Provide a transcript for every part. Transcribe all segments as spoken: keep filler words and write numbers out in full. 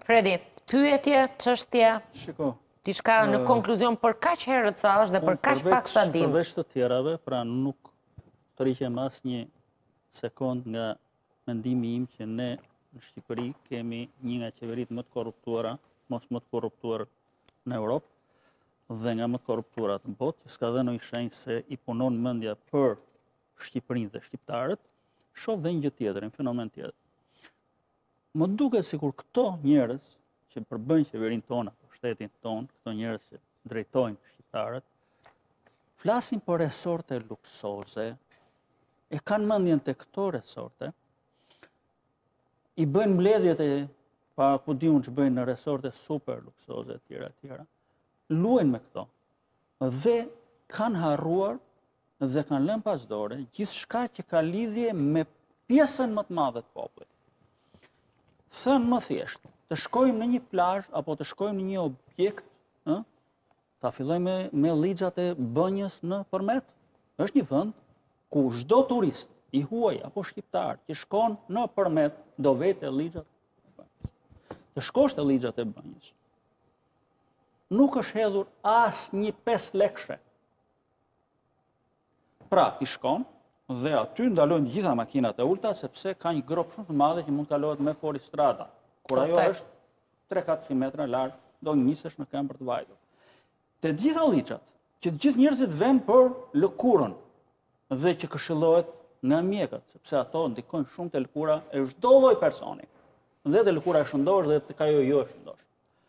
Fredi, pyetje, çështje, Shiko. diçka në konkluzion për kaq herët sa është dhe për kaq pak sa dim. Përveç të tjerave, pra nuk të rriqem asnjë sekond nga mendimi im që ne në Shqipëri kemi një nga qeveritë më të korruptuara, mos më të korruptuar në Europë dhe nga më të korruptuara në botë, që s'ka dhënë shenjë se i punon mendja për Shqipërinë dhe shqiptarët, shoh dhe një gjë tjetër, një fenomen tjetër. Më duket sikur këto njerëz që përbëjnë qeverinë tonë apo shtetin tonë, këto njerëz që drejtojnë shqiptarët, flasin për resorte luksoze, e kanë mendjen te këto resorte, i bëjnë mbledhjet e pa ku diun që bëjnë në resorte super luksoze e tjera e tjera, luajnë me këto dhe kanë harruar dhe kanë lënë pasdore gjithçka që ka lidhje me pjesën më të madhe të popullit. Thënë më thjesht, të shkojmë në një plazh apo të shkojmë në një objekt, ë, ta fillojmë me, me ligjat e bënjës në përmet. Është një vend ku çdo turist i huaj apo shqiptar që shkon në përmet do vete ligjat e bënjës. Të shkosh te ligjat e bënjës. Nuk është hedhur as një pesë lekëshe. Pra, ti shkon dhe aty ndalojnë gjitha makinat e ulta sepse ka një grop shumë të madhe që mund të kalohet me foristrada. Kur ajo është tre katër metra larg, do nisesh në këmbë për të vajtur. Te gjitha liçat, që të gjithë njerëzit vënë për lëkurën dhe që këshillohet nga mjekët, sepse ato ndikojnë shumë te lëkura e çdo lloj personi. Dhe te lëkura e shëndosh dhe tek ajo jo e shëndosh.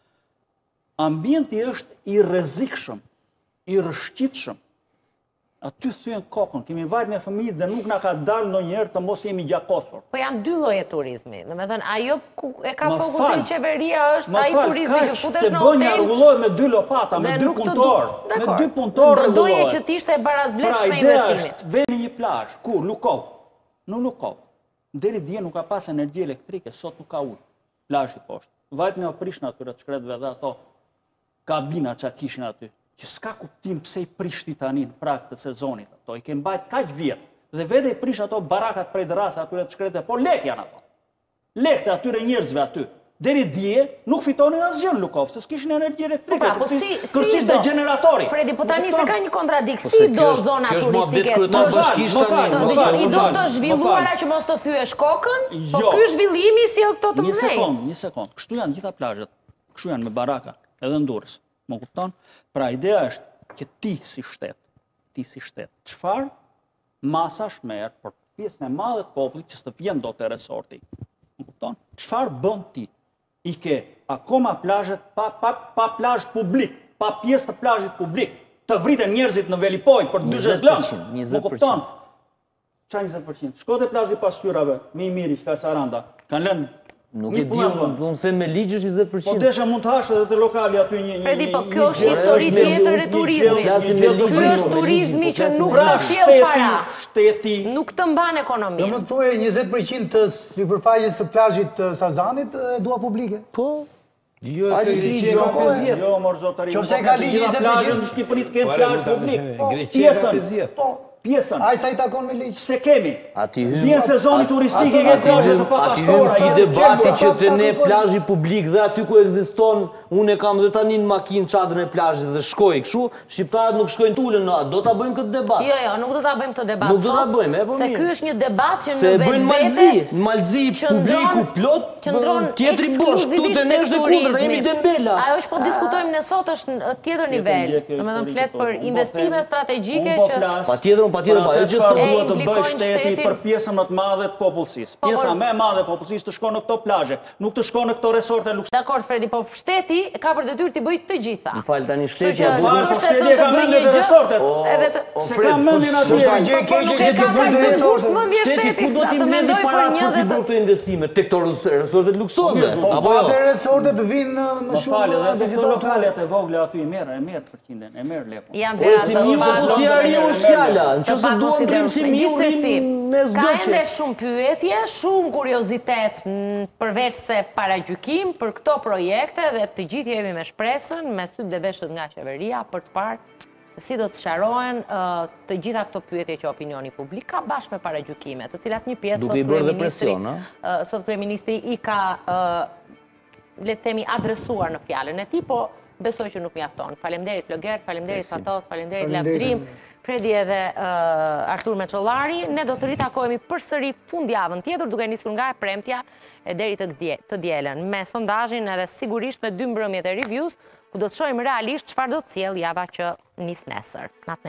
Ambienti është i rrezikshëm, i rrëshqitshëm. Aty thyen kokën, kemi vajt me fëmijët dhe nuk na ka dalë ndonjëherë të mos jemi gjakosur. Po janë dy lloje turizmi. Domethënë, ajo ku e ka fokusin qeveria është ai turizmi që futesh në hotel. Më fal, bënja rregullohet me dy lopata, me dy punëtor, me dy punëtor rregullohet. Do doje që të ishte barazvlefshme investimi. Pra ideja është veni një plazh, ku Lukov, në Lukov. Deri dje nuk ka pas energji elektrike, sot nuk ka ujë. Plazhi poshtë. Vajt me oprishnë atyre të shkretëve dhe ato kabina që kishin aty. Që s'ka kuptim pse i prishti tani në prag të sezonit ato. I ke mbajt kaq vjet dhe vete i prish ato barakat prej dërrasa atyre të shkrete, po lek janë ato. Lek të atyre njerëzve aty. Deri dje nuk fitonin asgjë në Lukov, se s'kishin energji elektrike, kërciste generatori. Fredi, po tani se ka një kontradikt, si do zona turistike? I do të zhvilluara që mos të thyesh kokën, po ky zhvillimi sjell këto të Një mëdhenj. sekond, një sekond. Kështu janë gjitha plazhet. Kështu janë me baraka, edhe në Durrës. Më kupton? Pra ideja është që ti si shtet, ti si shtet, çfarë masash merr për pjesën e madhe të popullit që s'të vjen dot te resorti. Më kupton? Çfarë bën ti? I ke akoma plazhet pa pa pa plazh publik, pa pjesë të plazhit publik. Të vriten njerëzit në Velipoj për dyzet lëndë. Më kupton? Çfarë njëzet përqind? Shko te plazi pasqyrave, më i miri që ka Saranda. Kanë lënë Nuk e di, unë se me ligj është njëzet përqind. Po desha mund të hash edhe te lokali aty një një. Fredi, po kjo është histori tjetër e turizmit. Ky është turizmi që nuk të sjell para. Shteti. Nuk të mban ekonominë. Do më thuaj njëzet përqind të sipërfaqes së plazhit të Sazanit dua publike. Po. Jo, ka ligj ka pesëdhjetë. Jo, mor zotëri. Qofse ka ligj njëzet përqind në Shqipëri të kenë plazh publik. Greqia ka pesëdhjetë. Po, pjesën. Ai sa i takon me ligj. Se kemi. Ati hym. Vjen sezoni turistik e ke plazhe të papastore. Ati hym ti debati që të ne plazhi publik dhe aty ku ekziston, unë e kam dhe tani në makinë çadrën e plazhit dhe shkoj kështu, shqiptarët nuk shkojnë tulën në atë. Do ta bëjmë këtë debat. Jo, jo, nuk do ta bëjmë këtë debat. Nuk do ta bëjmë, e po mirë. Se ky është një debat që Se në bëjnë vetvete malzi, në malzi publiku plot, qëndron tjetri bosh, këtu te ne është kundër, jemi dembela. Ajo është po diskutojmë ne sot është në tjetër nivel. Domethënë flet për investime strategjike që patjetër, patjetër, ajo që duhet të bëj shteti për pjesën më të madhe të popullsisë. Pjesa më e madhe e popullsisë të shkon në këto plazhe, nuk të shkon në këto resorte luksoze. Dakor, Fredi, po shteti ka për detyrë të bëjë të gjitha. Më fal tani shteti. Më fal, po shteti e ka mendjen e resortet. Edhe të se ka mendjen aty. Gjë e keqe që të bëjë të resortet. mendje shteti ku do sa t'i të mendoj mendoj për një dhe për këto investime tek këto resortet luksoze. Apo atë resortet vinë më Më fal, shumë edhe vizitatorë. lokalet e vogla aty i merr, e merr përqinden, e merr lekun. janë Po vera si të mirë, po si ariu është fjala. Nëse duam prim si mirë, gjithsesi. me Ka zgjoqje. ende shumë pyetje, shumë kuriozitet përveç se paragjykim për këto projekte dhe të gjithë jemi me shpresën, me sytë dhe veshët nga qeveria për të parë se si do të sqarohen të gjitha këto pyetje që opinioni publik ka bashkë me paragjykime, të cilat një pjesë Duke i bërë dhe presion, a? sot kryeministri i ka le të themi adresuar në fjalën e tij, po besoj që nuk mjafton. Faleminderit Flogert, faleminderit Fatos, faleminderit Lavdrim, Fredi edhe Artur Meçollari. Ne do të ritakohemi përsëri fundjavën tjetër duke nisur nga e premtja e deri të dielën me sondazhin edhe sigurisht me dy mbrëmjet e reviews ku do të shohim realisht çfarë do të sjellë java që nis nesër.